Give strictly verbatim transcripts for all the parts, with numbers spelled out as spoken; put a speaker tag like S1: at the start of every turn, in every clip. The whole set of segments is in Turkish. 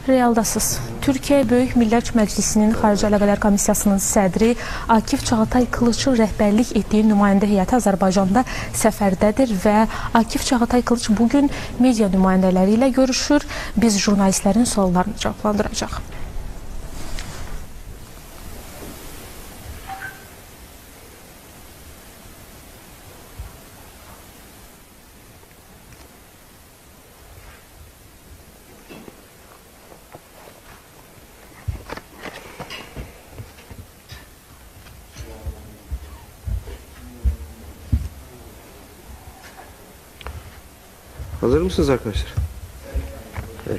S1: Realdasız. Türkiye Böyük Millət Məclisinin Xarici Əlaqələr Komissiyasının sədri Akif Çağatay Qılıçın rəhbərlik etdiyi nümayəndə heyəti Azərbaycanda səfərdədir və Akif Çağatay Qılıç bugün media nümayəndələri ilə görüşür. Biz jurnalistlərin suallarını cavablandıracaq.
S2: Hazır mısınız arkadaşlar? Peki.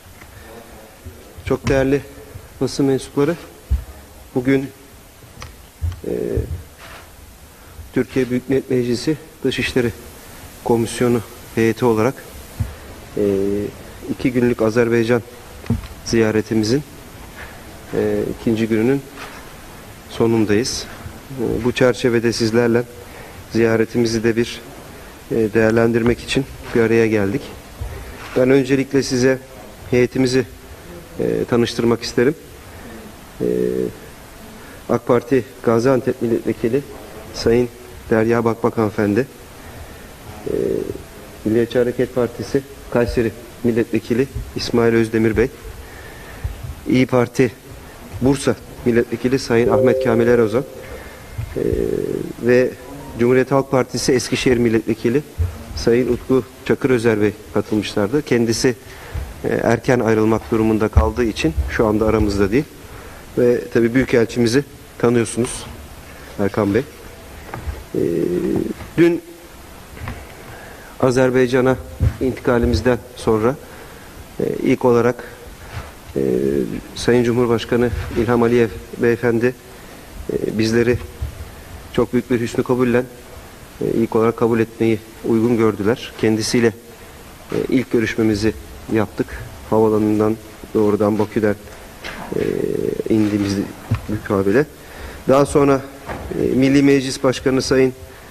S2: Çok değerli basın mensupları, bugün e, Türkiye Büyük Millet Meclisi Dışişleri Komisyonu heyeti olarak e, iki günlük Azerbaycan ziyaretimizin e, ikinci gününün sonundayız. E, bu çerçevede sizlerle ziyaretimizi de bir e, değerlendirmek için bir araya geldik. Ben öncelikle size heyetimizi e, tanıştırmak isterim. E, AK Parti Gaziantep Milletvekili Sayın Derya Bakbak Hanımefendi, e, Milliyetçi Hareket Partisi Kayseri Milletvekili İsmail Özdemir Bey, İYİ Parti Bursa Milletvekili Sayın Ahmet Kamil Erozan e, ve Cumhuriyet Halk Partisi Eskişehir Milletvekili Sayın Utku Çakırözer Bey katılmışlardı. Kendisi e, erken ayrılmak durumunda kaldığı için şu anda aramızda değil. Ve tabii Büyükelçimizi tanıyorsunuz, Erkan Bey. E, dün Azerbaycan'a intikalimizden sonra e, ilk olarak e, Sayın Cumhurbaşkanı İlham Aliyev Beyefendi e, bizleri çok büyük bir hüsnü kabulle ilk olarak kabul etmeyi uygun gördüler. Kendisiyle ilk görüşmemizi yaptık. Havalanından doğrudan Bakü'den indiğimiz mukabele. Daha sonra Milli Meclis Başkanı Sayın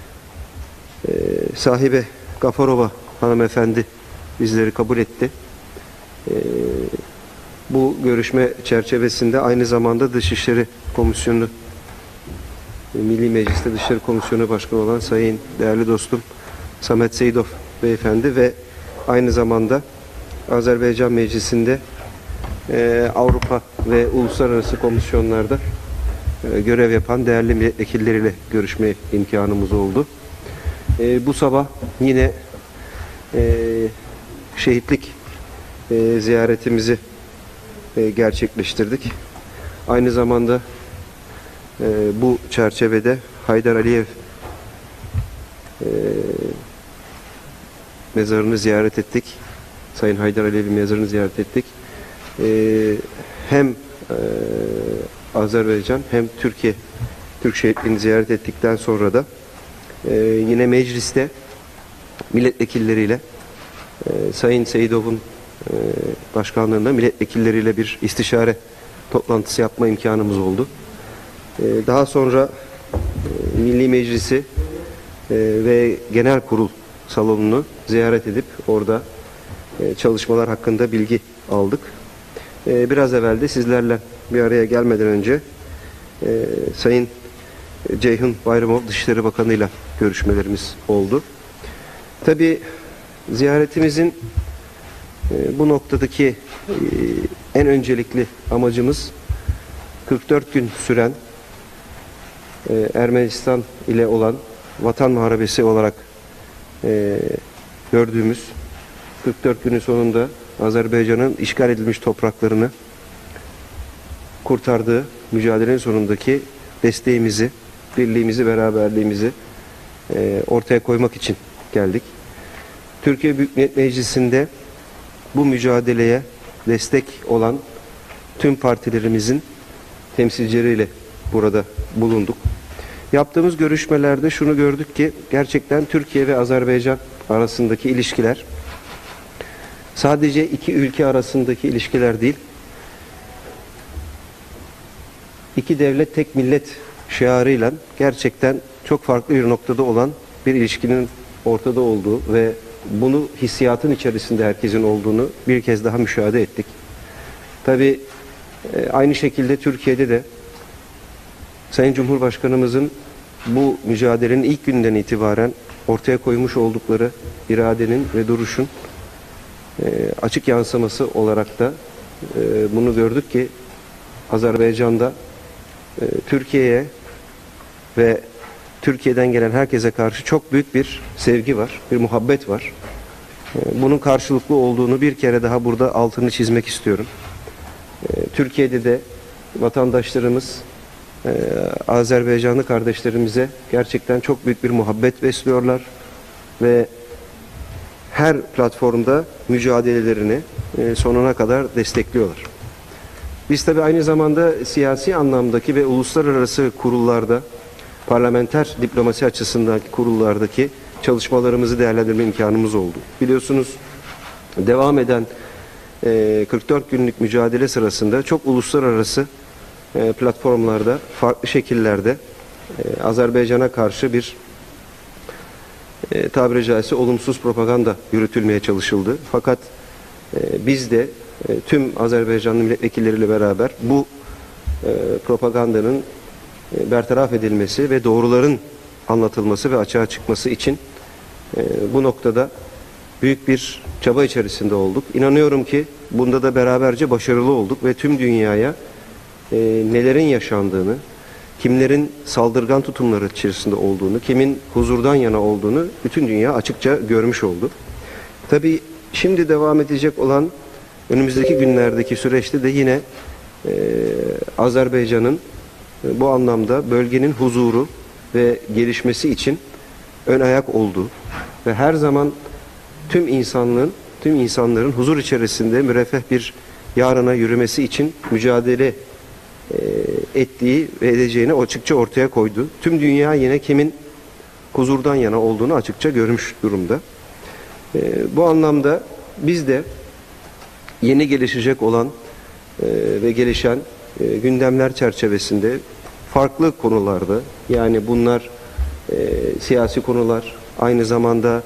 S2: Sahibe Gafarova hanımefendi bizleri kabul etti. Bu görüşme çerçevesinde aynı zamanda Dışişleri Komisyonu, Milli Meclis'te Dışişleri Komisyonu Başkanı olan Sayın değerli dostum Samet Seyidov Beyefendi ve aynı zamanda Azerbaycan Meclisi'nde e, Avrupa ve uluslararası komisyonlarda e, görev yapan değerli milletvekilleriyle görüşme imkanımız oldu. E, bu sabah yine e, şehitlik e, ziyaretimizi e, gerçekleştirdik. Aynı zamanda Ee, bu çerçevede Haydar Aliyev e, mezarını ziyaret ettik. Sayın Haydar Aliyev'in mezarını ziyaret ettik. Ee, hem e, Azerbaycan hem Türkiye Türk şehitliğini ziyaret ettikten sonra da e, yine mecliste milletvekilleriyle e, Sayın Seyidov'un e, başkanlığında milletvekilleriyle bir istişare toplantısı yapma imkanımız oldu. Daha sonra Milli Meclisi ve Genel Kurul salonunu ziyaret edip orada çalışmalar hakkında bilgi aldık. Biraz evvel de sizlerle bir araya gelmeden önce Sayın Ceyhun Bayramov Dışişleri Bakanı ile görüşmelerimiz oldu. Tabii ziyaretimizin bu noktadaki en öncelikli amacımız kırk dört gün süren Ermenistan ile olan vatan muharebesi olarak e, gördüğümüz kırk dört günün sonunda Azerbaycan'ın işgal edilmiş topraklarını kurtardığı mücadelenin sonundaki desteğimizi, birliğimizi, beraberliğimizi e, ortaya koymak için geldik. Türkiye Büyük Millet Meclisi'nde bu mücadeleye destek olan tüm partilerimizin temsilcileriyle burada bulunduk. Yaptığımız görüşmelerde şunu gördük ki gerçekten Türkiye ve Azerbaycan arasındaki ilişkiler sadece iki ülke arasındaki ilişkiler değil, iki devlet tek millet şiarıyla gerçekten çok farklı bir noktada olan bir ilişkinin ortada olduğu ve bunu hissiyatın içerisinde herkesin olduğunu bir kez daha müşahede ettik. Tabii e, aynı şekilde Türkiye'de de Sayın Cumhurbaşkanımızın bu mücadelenin ilk günden itibaren ortaya koymuş oldukları iradenin ve duruşun e, açık yansıması olarak da e, bunu gördük ki Azerbaycan'da e, Türkiye'ye ve Türkiye'den gelen herkese karşı çok büyük bir sevgi var, bir muhabbet var. E, bunun karşılıklı olduğunu bir kere daha burada altını çizmek istiyorum. E, Türkiye'de de vatandaşlarımız Ee, Azerbaycanlı kardeşlerimize gerçekten çok büyük bir muhabbet besliyorlar ve her platformda mücadelelerini e, sonuna kadar destekliyorlar. Biz tabii aynı zamanda siyasi anlamdaki ve uluslararası kurullarda, parlamenter diplomasi açısındaki kurullardaki çalışmalarımızı değerlendirme imkanımız oldu. Biliyorsunuz devam eden e, kırk dört günlük mücadele sırasında çok uluslararası platformlarda, farklı şekillerde e, Azerbaycan'a karşı bir e, tabiri caizse olumsuz propaganda yürütülmeye çalışıldı. Fakat e, biz de e, tüm Azerbaycanlı milletvekilleriyle beraber bu e, propagandanın e, bertaraf edilmesi ve doğruların anlatılması ve açığa çıkması için e, bu noktada büyük bir çaba içerisinde olduk. İnanıyorum ki bunda da beraberce başarılı olduk ve tüm dünyaya E, nelerin yaşandığını, kimlerin saldırgan tutumları içerisinde olduğunu, kimin huzurdan yana olduğunu bütün dünya açıkça görmüş oldu. Tabii şimdi devam edecek olan önümüzdeki günlerdeki süreçte de yine e, Azerbaycan'ın e, bu anlamda bölgenin huzuru ve gelişmesi için ön ayak olduğu ve her zaman tüm insanlığın, tüm insanların huzur içerisinde müreffeh bir yarına yürümesi için mücadele ettiği ve edeceğini açıkça ortaya koydu. Tüm dünya yine kimin huzurdan yana olduğunu açıkça görmüş durumda. Bu anlamda biz de yeni gelişecek olan ve gelişen gündemler çerçevesinde farklı konularda, yani bunlar siyasi konular, aynı zamanda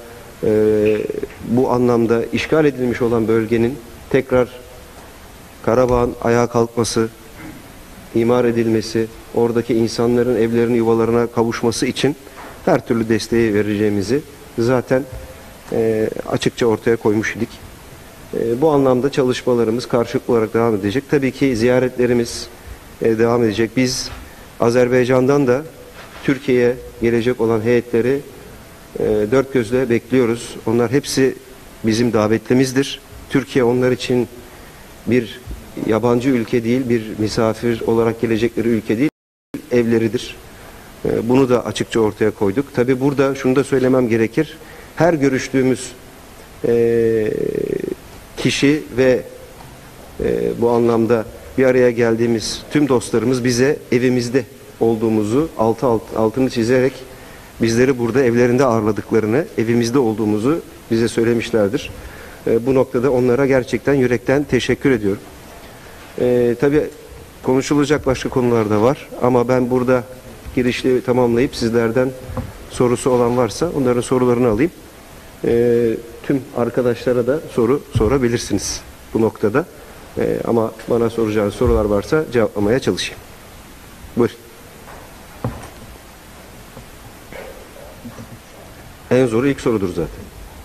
S2: bu anlamda işgal edilmiş olan bölgenin tekrar Karabağ'ın ayağa kalkması, imar edilmesi, oradaki insanların evlerinin yuvalarına kavuşması için her türlü desteği vereceğimizi zaten e, açıkça ortaya koymuş idik. E, bu anlamda çalışmalarımız karşılıklı olarak devam edecek. Tabii ki ziyaretlerimiz e, devam edecek. Biz Azerbaycan'dan da Türkiye'ye gelecek olan heyetleri e, dört gözle bekliyoruz. Onlar hepsi bizim davetlimizdir. Türkiye onlar için bir yabancı ülke değil, bir misafir olarak gelecekleri ülke değil, evleridir. Bunu da açıkça ortaya koyduk. Tabii burada şunu da söylemem gerekir. Her görüştüğümüz kişi ve bu anlamda bir araya geldiğimiz tüm dostlarımız bize evimizde olduğumuzu altı altını çizerek bizleri burada evlerinde ağırladıklarını, evimizde olduğumuzu bize söylemişlerdir. Bu noktada onlara gerçekten yürekten teşekkür ediyorum. Ee, tabii konuşulacak başka konular da var ama ben burada girişli tamamlayıp sizlerden sorusu olan varsa onların sorularını alayım. Ee, tüm arkadaşlara da soru sorabilirsiniz bu noktada. Ee, ama bana soracağınız sorular varsa cevaplamaya çalışayım. Buyurun. En zoru ilk sorudur zaten.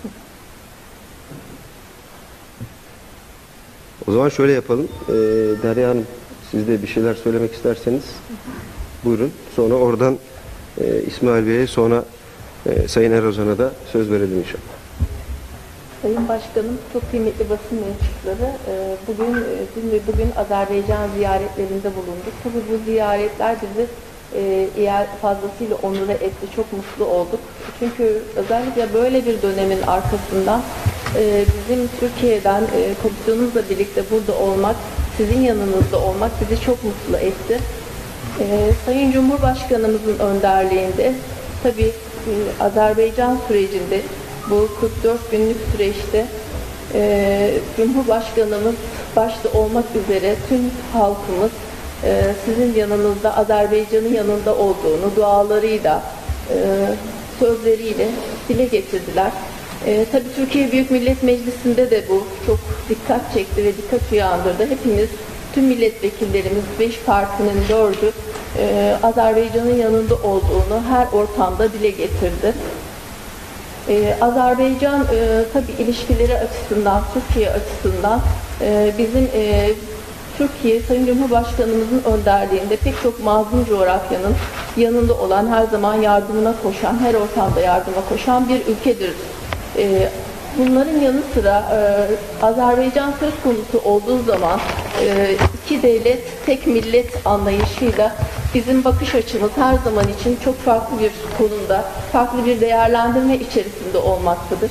S2: O zaman şöyle yapalım. Ee, Derya Hanım, siz de bir şeyler söylemek isterseniz buyurun. Sonra oradan e, İsmail Bey'e, sonra e, Sayın Erozan'a da söz verelim inşallah.
S3: Sayın Başkanım, çok kıymetli basın mensupları, e, bugün e, dün ve bugün Azerbaycan ziyaretlerinde bulunduk. Tabii bu ziyaretler bizi e, fazlasıyla onur etti, çok mutlu olduk. Çünkü özellikle böyle bir dönemin arkasından e, bizim Türkiye'den e, komisyonumuzla birlikte burada olmak, sizin yanınızda olmak bizi çok mutlu etti. E, Sayın Cumhurbaşkanımızın önderliğinde tabii e, Azerbaycan sürecinde bu kırk dört günlük süreçte e, Cumhurbaşkanımız başta olmak üzere tüm halkımız e, sizin yanınızda, Azerbaycan'ın yanında olduğunu dualarıyla, e, sözleriyle dile getirdiler. E, tabii Türkiye Büyük Millet Meclisi'nde de bu çok dikkat çekti ve dikkat uyandırdı. Hepimiz, tüm milletvekillerimiz, beş partinin dördü e, Azerbaycan'ın yanında olduğunu her ortamda dile getirdi. E, Azerbaycan e, tabii ilişkileri açısından, Türkiye açısından e, bizim e, Türkiye, Sayın Cumhurbaşkanımızın önderliğinde pek çok mazlum coğrafyanın yanında olan, her zaman yardımına koşan, her ortamda yardıma koşan bir ülkedir. E, bunların yanı sıra e, Azerbaycan söz konusu olduğu zaman e, iki devlet, tek millet anlayışıyla bizim bakış açımız her zaman için çok farklı bir konumda, farklı bir değerlendirme içerisinde olmaktadır.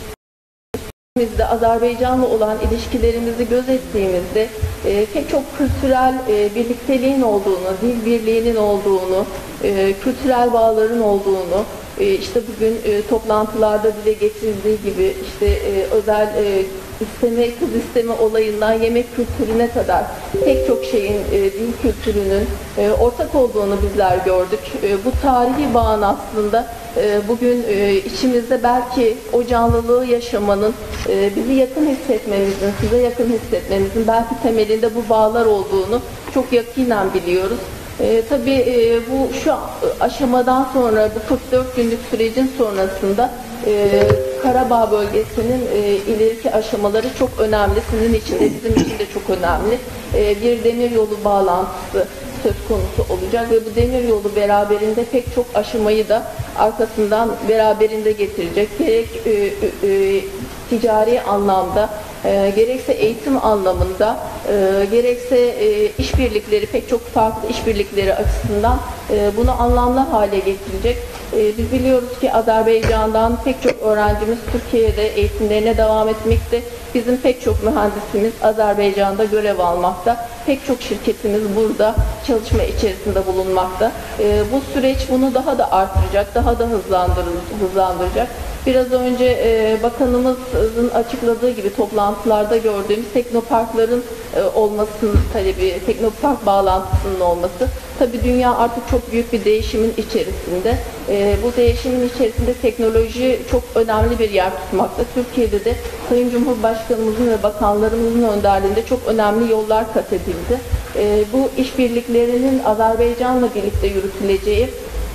S3: Biz de Azerbaycan'la olan ilişkilerimizi gözettiğimizde e, pek çok kültürel e, birlikteliğin olduğunu, dil birliğinin olduğunu, e, kültürel bağların olduğunu, e, işte bugün e, toplantılarda dile getirildiği gibi işte e, özel e, isteme, kız isteme olayından yemek kültürüne kadar pek çok şeyin, e, dil kültürünün e, ortak olduğunu bizler gördük. E, bu tarihi bağın aslında e, bugün e, içimizde belki o canlılığı yaşamanın, e, bizi yakın hissetmemizin, size yakın hissetmemizin belki temelinde bu bağlar olduğunu çok yakinen biliyoruz. E, tabii e, bu şu aşamadan sonra, bu kırk dört günlük sürecin sonrasında e, Karabağ bölgesinin e, ileriki aşamaları çok önemli. Sizin için de bizim için de çok önemli. E, bir demiryolu bağlantısı söz konusu olacak ve bu demiryolu beraberinde pek çok aşamayı da arkasından beraberinde getirecek. Gerek e, e, ticari anlamda, e, gerekse eğitim anlamında, e, gerekse e, işbirlikleri, pek çok farklı işbirlikleri açısından e, bunu anlamlı hale getirecek. E, biz biliyoruz ki Azerbaycan'dan pek çok öğrencimiz Türkiye'de eğitimlerine devam etmekte. Bizim pek çok mühendisimiz Azerbaycan'da görev almakta. Pek çok şirketimiz burada çalışma içerisinde bulunmakta. E, bu süreç bunu daha da artıracak, daha da hızlandıracak. Biraz önce e, bakanımızın açıkladığı gibi toplantılarda gördüğümüz teknoparkların e, olmasının talebi, teknopark bağlantısının olması. Tabii dünya artık çok büyük bir değişimin içerisinde. E, bu değişimin içerisinde teknoloji çok önemli bir yer tutmakta. Türkiye'de de Sayın Cumhurbaşkanımızın ve bakanlarımızın önderliğinde çok önemli yollar kat edildi. E, bu işbirliklerinin Azerbaycan'la birlikte yürütüleceği,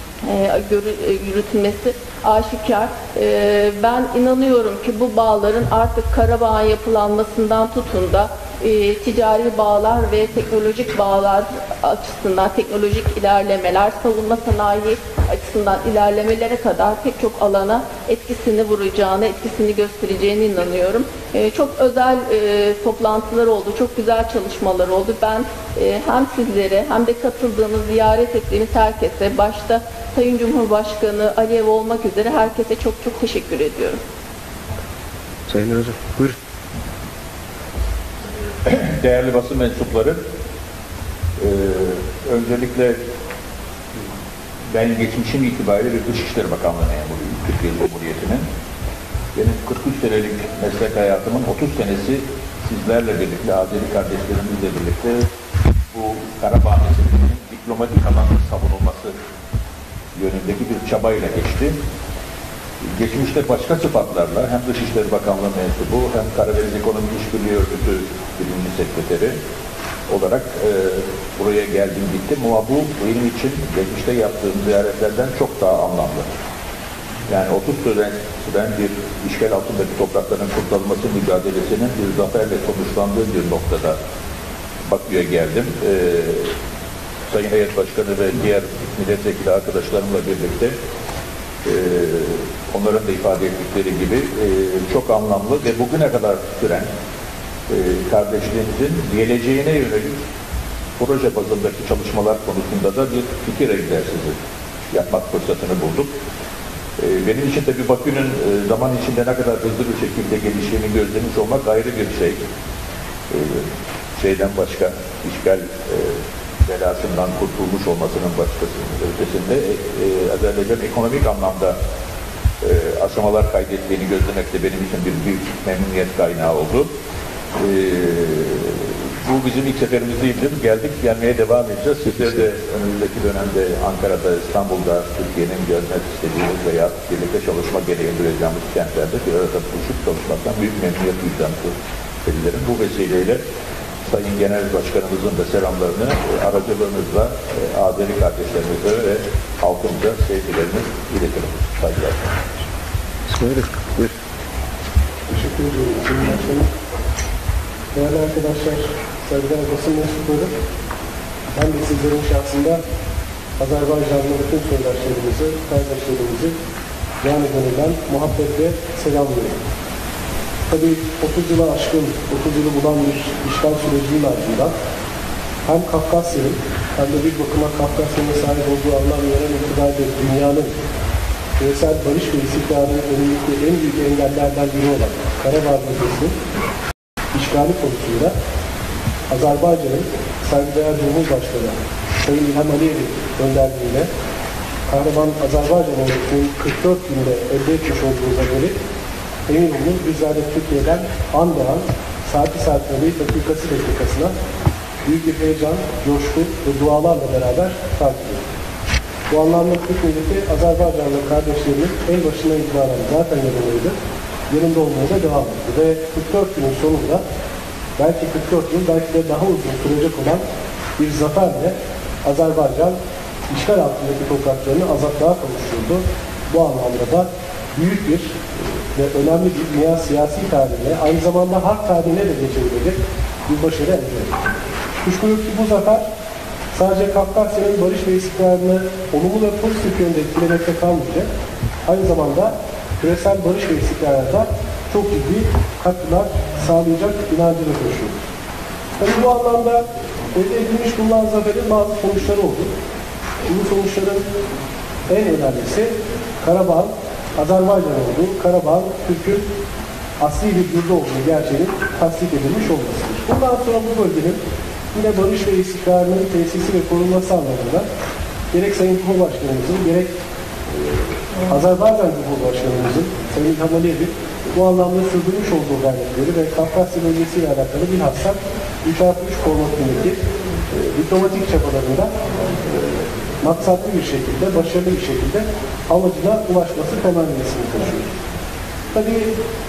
S3: E, görü, e, yürütülmesi aşikar. E, ben inanıyorum ki bu bağların artık Karabağ'ın yapılanmasından tutun da e, ticari bağlar ve teknolojik bağlar açısından, teknolojik ilerlemeler, savunma sanayi açısından ilerlemelere kadar pek çok alana etkisini vuracağını, etkisini göstereceğine inanıyorum. E, çok özel e, toplantılar oldu, çok güzel çalışmalar oldu. Ben e, hem sizlere hem de katıldığımız, ziyaret ettiğimiz herkese, başta Sayın Cumhurbaşkanı Aliyev olmak üzere herkese çok çok teşekkür ediyorum.
S2: Sayın Hocam, buyurun.
S4: Değerli basın mensupları, e, öncelikle ben geçmişim itibariyle bir Dışişleri Bakanlığı memuruyum Türkiye Cumhuriyeti'nin. Benim kırk üç senelik meslek hayatımın otuz senesi sizlerle birlikte, Azeri kardeşlerimizle birlikte bu Karabağ meselesinin diplomatik alanda savunulması yönündeki bir çabayla geçti. Geçmişte başka sıfatlarla hem Dışişleri Bakanlığı mensubu hem Karadeniz Ekonomik İşbirliği Örgütü birinci sekreteri olarak e, buraya geldim gittim ama bu benim için geçmişte yaptığım ziyaretlerden çok daha anlamlı. Yani otuz sene süren bir işgal altındaki toprakların kurtarılması mücadelesinin bir zaferle sonuçlandığı bir noktada Bakü'ye geldim. E, Sayın Heyet Başkanı ve diğer milletvekili arkadaşlarımla birlikte e, onların da ifade ettikleri gibi e, çok anlamlı ve bugüne kadar süren e, kardeşliğimizin geleceğine yönelik proje bazındaki çalışmalar konusunda da bir fikir egzersizi yapmak fırsatını bulduk. E, benim için tabii Bakü'nün e, zaman içinde ne kadar hızlı bir şekilde geliştiğini gözlemiş olmak ayrı bir şey. E, şeyden başka, işgal e, belasından kurtulmuş olmasının başkasının ötesinde e, e, Azerbaycan ekonomik anlamda e, aşamalar kaydettiğini gözlemek de benim için bir büyük memnuniyet kaynağı oldu. E, bu bizim ilk seferimiz değildir. Geldik, gelmeye devam edeceğiz. Sizler de önümüzdeki dönemde Ankara'da, İstanbul'da Türkiye'nin görmek istediğiniz veya birlikte çalışma gereği duyacağımız kentlerde bir arada buluşup çalışmaktan büyük memnuniyet duyacağımızı söylerim. Bu vesileyle Sayın Genel Başkanımızın da selamlarını e, aracılığınızla e, Azeri kardeşlerimize ve halkımıza sevgilerini iletirim. Saygılar.
S2: İsmail Bey, buyur.
S5: Teşekkür ediyorum. Sayın Başkanım. Değerli arkadaşlar, saygıdeğer basın mensupları, ben de sizlerin şahsında Azerbaycanlı bütün soydaşlarımızı, kardeşlerimizi canı gönülden muhabbetle selamlıyorum. Tabii otuz yıla aşkın, otuz yılı bulan bir işgal sürecinin ardından hem Kafkasya'nın hem de bir bakıma Kafkasya'nın sahip olduğu anlam veren itibariyle dünyanın küresel barış ve istikrarın önündeki en büyük engellerden biri olan Karabağ bölgesinin işgali konusunda Azerbaycan'ın saygıdeğer Cumhurbaşkanı Sayın İlham Aliyev'in önderliğiyle kahraman Azerbaycan ordusinin kırk dört günde elde etmiş olduğu zaferi emin olun bizler de Türkiye'den an be an, saati saatine değil dakikası dakikasına büyük bir heyecan, coşku ve dualarla beraber takip ediyoruz. Bu anlamda Türk milleti Azerbaycanlı kardeşlerinin en başından itibaren zaten yanındaydı. Yanında olmaya da devam etti. Ve kırk dört günün sonunda belki kırk dört yıl belki de daha uzun sürecek olan bir zaferle Azerbaycan işgal altındaki topraklarını azatlığa kavuşturdu. Bu anlamda da büyük bir ve önemli bir dünya siyasi tarihine, aynı zamanda harp tarihine de geçebilecek bir başarı elde etti. Kuşku yok ki bu zafer sadece Kafkasya'nın barış ve istikrarını olumlu ve pozitif yönde etkilemekte kalmayacak, aynı zamanda küresel barış ve istikrarda çok ciddi katkılar sağlayacak inancını taşıyoruz. Tabii bu anlamda elde edilmiş bulunan zaferin bazı sonuçları oldu. Bu sonuçların en önemlisi Karabağ, Azerbaycan olduğu, Karabağ, Türk'ün asli bir yurdu olduğu gerçeğinin tasdik edilmiş olmasıdır. Bundan sonra bu bölgenin yine barış ve istikrarının tesisi ve korunması anlamında gerek Sayın Cumhurbaşkanımızın, gerek e, Azerbaycan Cumhurbaşkanımızın, Sayın İlham Aliyev'in bu anlamda sürdürmüş olduğu gayretleri ve Kafkasya bölgesiyle alakalı bilhassa üç artı üç formatındaki e, diplomatik çabalarında e, maksatlı bir şekilde, başarılı bir şekilde amacına ulaşması temennisini taşıyoruz. Tabii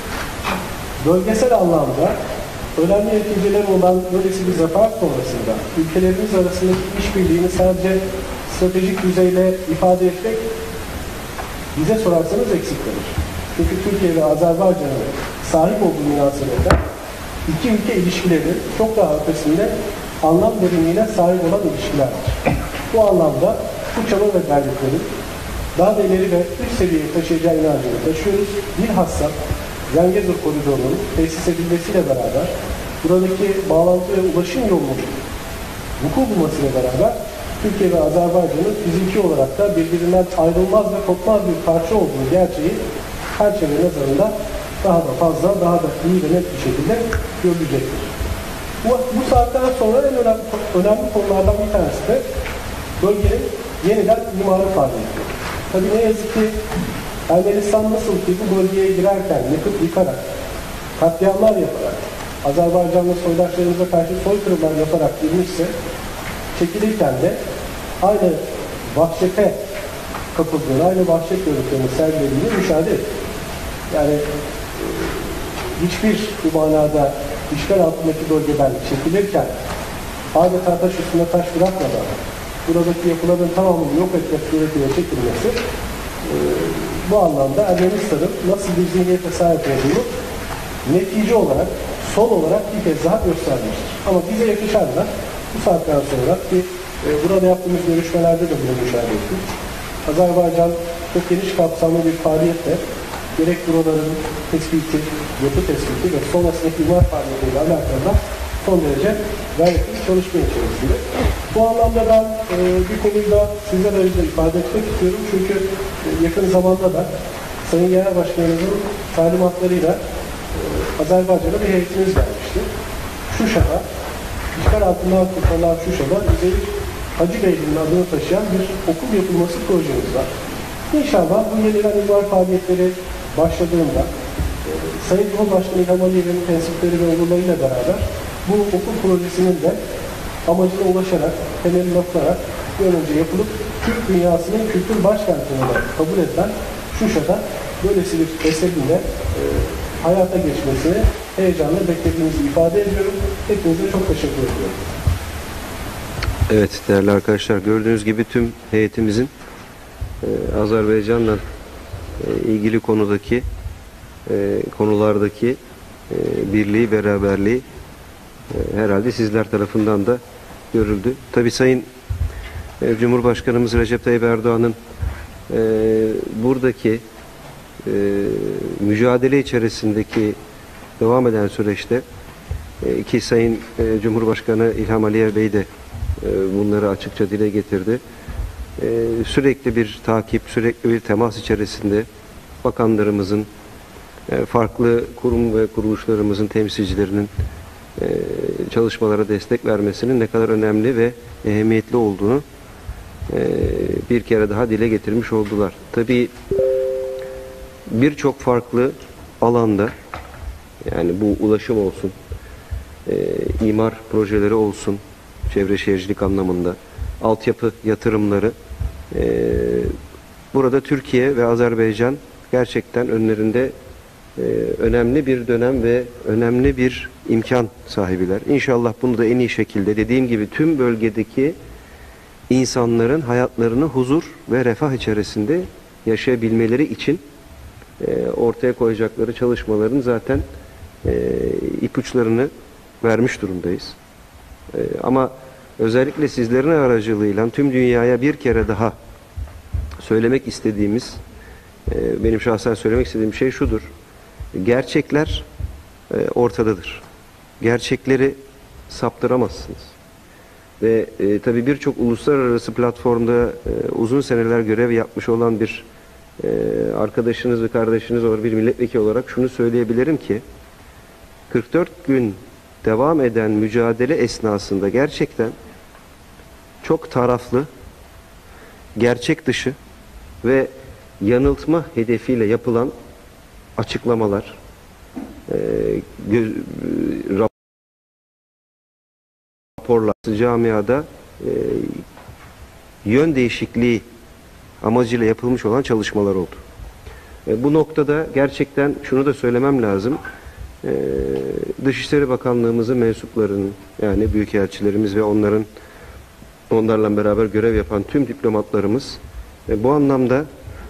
S5: bölgesel anlamda önemli neticeleri olan böylesi bir zafer sonrasında ülkelerimiz arasındaki işbirliğini sadece stratejik düzeyde ifade etmek bize sorarsanız eksik kalır. Çünkü Türkiye ve Azerbaycan'ın sahip olduğu münasebetler iki ülke ilişkilerinin çok daha ötesinde anlam derinliğine sahip olan ilişkilerdir. Bu anlamda bu çaba ve gayretlerin daha da ileri ve üst seviyeye taşıyacağı inancını taşıyoruz. Bilhassa Zengezur koridorunun tesis edilmesiyle beraber buradaki bağlantı ve ulaşım yolunun vuku bulmasıyla beraber Türkiye ve Azerbaycan'ın fiziki olarak da birbirinden ayrılmaz ve kopmaz bir parça olduğu gerçeği her çevre nazarında daha da fazla, daha da iyi ve net bir şekilde görülecektir. Bu, bu saatten sonra en önemli, önemli konulardan bir tanesi de bölgenin yeniden imari faaliyeti. Tabii ne yazık ki Ermenistan nasıl ki bu bölgeye girerken yakıp yıkarak, katliamlar yaparak, Azerbaycanlı soydaşlarımıza karşı soykırımlar yaparak girmişse, çekilirken de aynı vahşete kapıldığını, aynı vahşet görüntülerini sergilediğini müşahede ettik. Yani hiçbir bu manada işgal altındaki bölgeden çekilirken adeta taş üstüne taş bırakmadan buradaki yapıların tamamını yok etmek suretiyle çekilmesi e, bu anlamda Ermenistan'ın nasıl bir zihniyete sahip olduğunu netice olarak, son olarak bir kez daha göstermiştir. Ama bize yakışan da bu saatten sonra ki e, burada yaptığımız görüşmelerde de bunu müşahede ettik. Azerbaycan çok geniş kapsamlı bir faaliyetle gerek buraların tespiti, yapı tespiti ve sonrasındaki imar faaliyetiyle alakalı da son derece gayretli çalışma içerisinde. Bu anlamda ben e, bir konuyu da sizler aracılığıyla ifade etmek istiyorum. Çünkü e, yakın zamanda da Sayın Genel Başkanımızın talimatlarıyla e, Azerbaycan'a bir heyetimiz gelmişti. Şuşa'da, işgal altından kurtarılan Şuşa'da Üzeyir Hacı Beyliği'nin adını taşıyan bir okul yapılması projemiz var. İnşallah bu yeniden imar faaliyetleri başladığında e, Sayın Cumhurbaşkanı İlham Aliyev'in prensipleri ve olurlarıyla beraber bu okul projesinin de amacına ulaşarak, temelini atarak bir an önce yapılıp Türk dünyasının kültür başkenti olarak kabul edilen Şuşa'da böylesi bir eserinde e, hayata geçmesini heyecanla beklediğimizi ifade ediyorum. Hepinize çok teşekkür ediyorum.
S2: Evet değerli arkadaşlar, gördüğünüz gibi tüm heyetimizin e, Azerbaycan'la e, ilgili konudaki e, konulardaki e, birliği, beraberliği e, herhalde sizler tarafından da görüldü. Tabii Sayın e, Cumhurbaşkanımız Recep Tayyip Erdoğan'ın e, buradaki e, mücadele içerisindeki devam eden süreçte e, ki Sayın e, Cumhurbaşkanı İlham Aliyev Bey de bunları açıkça dile getirdi. Ee, sürekli bir takip, sürekli bir temas içerisinde bakanlarımızın, e, farklı kurum ve kuruluşlarımızın temsilcilerinin e, çalışmalara destek vermesinin ne kadar önemli ve ehemmiyetli olduğunu e, bir kere daha dile getirmiş oldular. Tabii birçok farklı alanda, yani bu ulaşım olsun, e, imar projeleri olsun, çevre şehircilik anlamında, altyapı yatırımları, e, burada Türkiye ve Azerbaycan gerçekten önlerinde e, önemli bir dönem ve önemli bir imkan sahibiler. İnşallah bunu da en iyi şekilde, dediğim gibi tüm bölgedeki insanların hayatlarını huzur ve refah içerisinde yaşayabilmeleri için e, ortaya koyacakları çalışmaların zaten e, ipuçlarını vermiş durumdayız. Ee, ama özellikle sizlerin aracılığıyla tüm dünyaya bir kere daha söylemek istediğimiz, e, benim şahsen söylemek istediğim şey şudur: gerçekler e, ortadadır. Gerçekleri saptıramazsınız. Ve e, tabii birçok uluslararası platformda e, uzun seneler görev yapmış olan bir e, arkadaşınız ve kardeşiniz olarak, bir milletvekili olarak şunu söyleyebilirim ki kırk dört gün devam eden mücadele esnasında gerçekten çok taraflı, gerçek dışı ve yanıltma hedefiyle yapılan açıklamalar, e, göz, raporlar, camiada e, yön değişikliği amacıyla yapılmış olan çalışmalar oldu. E, bu noktada gerçekten şunu da söylemem lazım. Ee, Dışişleri Bakanlığımızın mensuplarının, yani büyükelçilerimiz ve onların onlarla beraber görev yapan tüm diplomatlarımız e, bu anlamda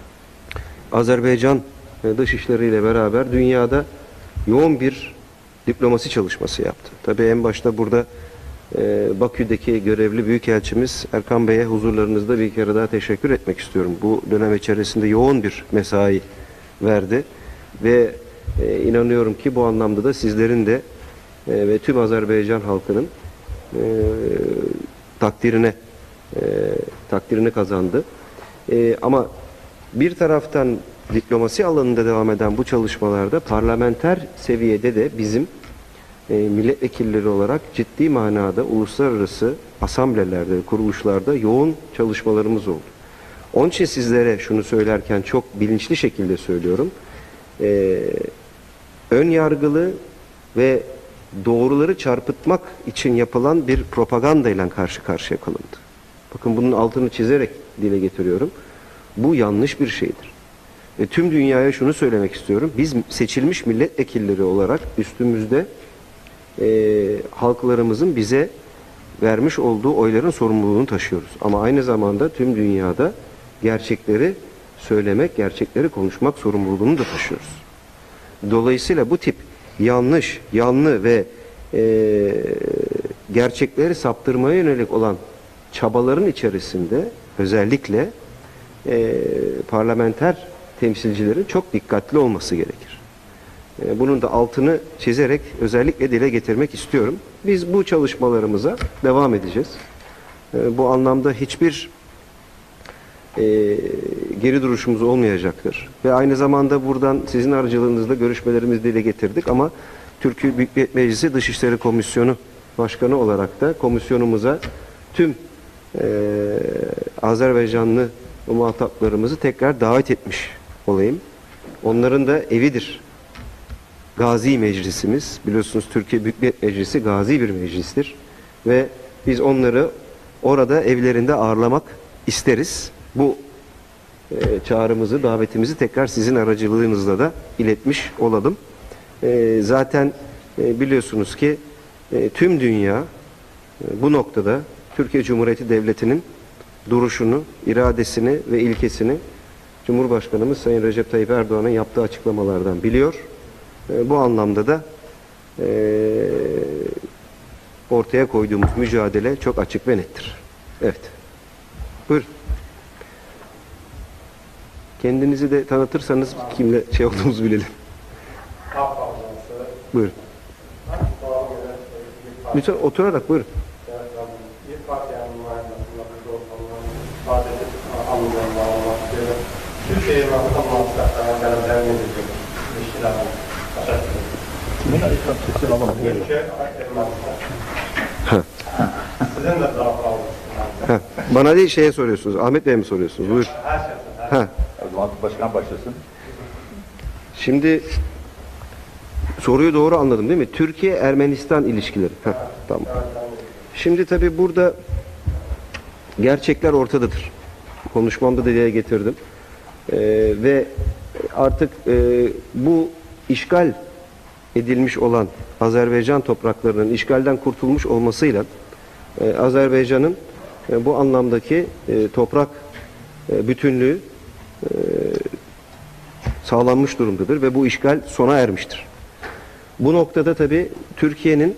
S2: Azerbaycan e, Dışişleri ile beraber dünyada yoğun bir diplomasi çalışması yaptı. Tabii en başta burada e, Bakü'deki görevli büyükelçimiz Erkan Bey'e huzurlarınızda bir kere daha teşekkür etmek istiyorum. Bu dönem içerisinde yoğun bir mesai verdi ve Ee, inanıyorum ki bu anlamda da sizlerin de e, ve tüm Azerbaycan halkının e, takdirine e, takdirini kazandı. E, ama bir taraftan diplomasi alanında devam eden bu çalışmalarda parlamenter seviyede de bizim e, milletvekilleri olarak ciddi manada uluslararası asamblelerde, kuruluşlarda yoğun çalışmalarımız oldu. Onun için sizlere şunu söylerken çok bilinçli şekilde söylüyorum. E, ön yargılı ve doğruları çarpıtmak için yapılan bir propagandayla karşı karşıya kalındı. Bakın bunun altını çizerek dile getiriyorum. Bu yanlış bir şeydir. Ve tüm dünyaya şunu söylemek istiyorum. Biz seçilmiş milletvekilleri olarak üstümüzde e, halklarımızın bize vermiş olduğu oyların sorumluluğunu taşıyoruz. Ama aynı zamanda tüm dünyada gerçekleri söylemek, gerçekleri konuşmak sorumluluğunu da taşıyoruz. Dolayısıyla bu tip yanlış, yanlı ve e, gerçekleri saptırmaya yönelik olan çabaların içerisinde özellikle e, parlamenter temsilcilerin çok dikkatli olması gerekir. E, bunun da altını çizerek özellikle dile getirmek istiyorum. Biz bu çalışmalarımıza devam edeceğiz. E, bu anlamda hiçbir e, geri duruşumuz olmayacaktır. Ve aynı zamanda buradan sizin aracılığınızla görüşmelerimizi dile getirdik ama Türkiye Büyük Millet Meclisi Dışişleri Komisyonu Başkanı olarak da komisyonumuza tüm e, Azerbaycanlı muhataplarımızı tekrar davet etmiş olayım. Onların da evidir gazi meclisimiz. Biliyorsunuz Türkiye Büyük Millet Meclisi gazi bir meclistir. Ve biz onları orada evlerinde ağırlamak isteriz. Bu e, çağrımızı, davetimizi tekrar sizin aracılığınızla da iletmiş olalım. E, zaten e, biliyorsunuz ki e, tüm dünya e, bu noktada Türkiye Cumhuriyeti Devleti'nin duruşunu, iradesini ve ilkesini Cumhurbaşkanımız Sayın Recep Tayyip Erdoğan'ın yaptığı açıklamalardan biliyor. E, bu anlamda da e, ortaya koyduğumuz mücadele çok açık ve nettir. Evet. Buyurun. Kendinizi de tanıtırsanız kimle şey olduğumuzu bilelim. Buyurun. Lütfen oturarak buyurun.
S4: Kimin ayıktan sesini alalım?
S2: Ha. Bana değil şeye soruyorsunuz. Ahmet Bey'e mi soruyorsunuz? Buyur. Ha.
S4: O zaman başkan başlasın.
S2: Şimdi soruyu doğru anladım değil mi? Türkiye-Ermenistan ilişkileri. Heh, tamam. Şimdi tabii burada gerçekler ortadadır. Konuşmamda da dile getirdim. Ee, ve artık e, bu işgal edilmiş olan Azerbaycan topraklarının işgalden kurtulmuş olmasıyla e, Azerbaycan'ın e, bu anlamdaki e, toprak e, bütünlüğü e, sağlanmış durumdadır ve bu işgal sona ermiştir. Bu noktada tabii Türkiye'nin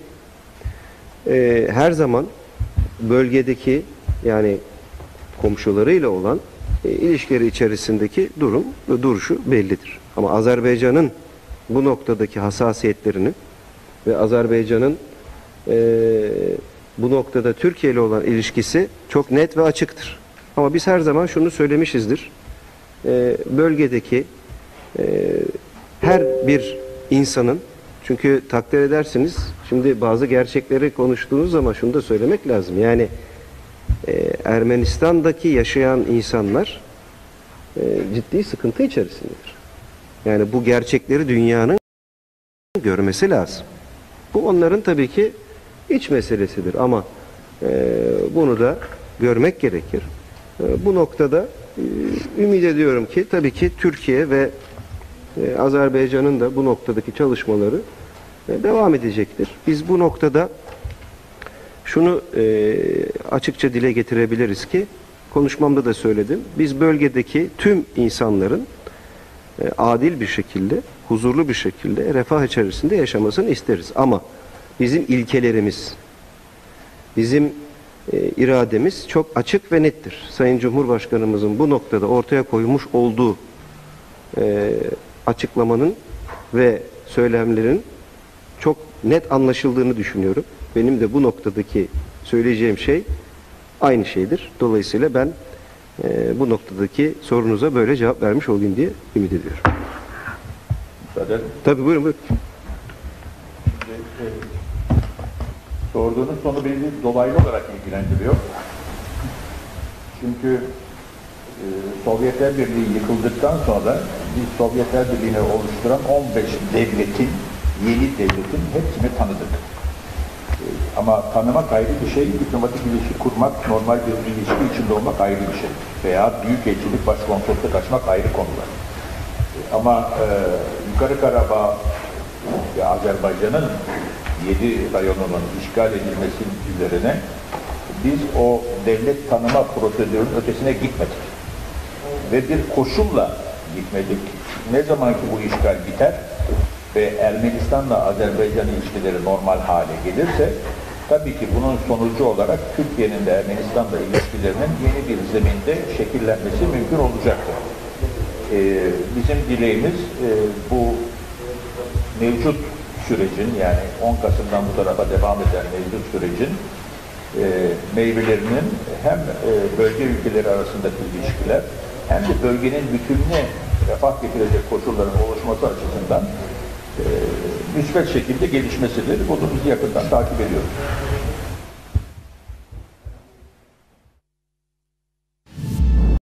S2: e, her zaman bölgedeki yani komşularıyla olan e, ilişkileri içerisindeki durum ve duruşu bellidir. Ama Azerbaycan'ın bu noktadaki hassasiyetlerini ve Azerbaycan'ın e, bu noktada Türkiye ile olan ilişkisi çok net ve açıktır. Ama biz her zaman şunu söylemişizdir. E, bölgedeki e, her bir insanın, çünkü takdir edersiniz, şimdi bazı gerçekleri konuştuğunuz zaman şunu da söylemek lazım. Yani e, Ermenistan'daki yaşayan insanlar e, ciddi sıkıntı içerisindedir. Yani bu gerçekleri dünyanın görmesi lazım. Bu onların tabii ki iç meselesidir ama e, bunu da görmek gerekir. E, bu noktada e, ümit ediyorum ki tabii ki Türkiye ve e, Azerbaycan'ın da bu noktadaki çalışmaları e, devam edecektir. Biz bu noktada şunu e, açıkça dile getirebiliriz ki, konuşmamda da söyledim. Biz bölgedeki tüm insanların e, adil bir şekilde, huzurlu bir şekilde, refah içerisinde yaşamasını isteriz. Ama bizim ilkelerimiz, bizim e, irademiz çok açık ve nettir. Sayın Cumhurbaşkanımızın bu noktada ortaya koymuş olduğu e, açıklamanın ve söylemlerin çok net anlaşıldığını düşünüyorum. Benim de bu noktadaki söyleyeceğim şey aynı şeydir. Dolayısıyla ben e, bu noktadaki sorunuza böyle cevap vermiş olayım diye ümit ediyorum.
S4: Müsaade.
S2: Tabii buyurun buyurun.
S4: E, e, sorduğunuz konu beni dolaylı olarak ilgilendiriyor. Çünkü e, Sovyetler Birliği yıkıldıktan sonra biz Sovyetler Birliği'ni oluşturan on beş devletin, yeni devletin hepsini tanıdık. E, ama tanımak ayrı bir şey, diplomatik ilişki kurmak, normal bir ilişki içinde olmak ayrı bir şey. Veya büyükelçilik, başkonsolosluk açmak ayrı konular. E, ama e, Yukarı Karabağ ve Azerbaycan'ın yedi rayonunun işgal edilmesi üzerine biz o devlet tanıma prosedürünün ötesine gitmedik. Ve bir koşulla gitmedik. Ne zaman ki bu işgal biter ve Ermenistan'la Azerbaycan ilişkileri normal hale gelirse, tabii ki bunun sonucu olarak Türkiye'nin de Ermenistan'la ilişkilerinin yeni bir zeminde şekillenmesi mümkün olacaktır. Ee, bizim dileğimiz e, bu mevcut sürecin, yani on Kasım'dan bu tarafa devam eden mevcut sürecin e, meyvelerinin hem e, bölge ülkeleri arasındaki ilişkiler hem de bölgenin bütününe refah getirecek koşulların oluşması açısından e, müsbet şekilde gelişmesidir. Bunu biz yakından takip ediyoruz.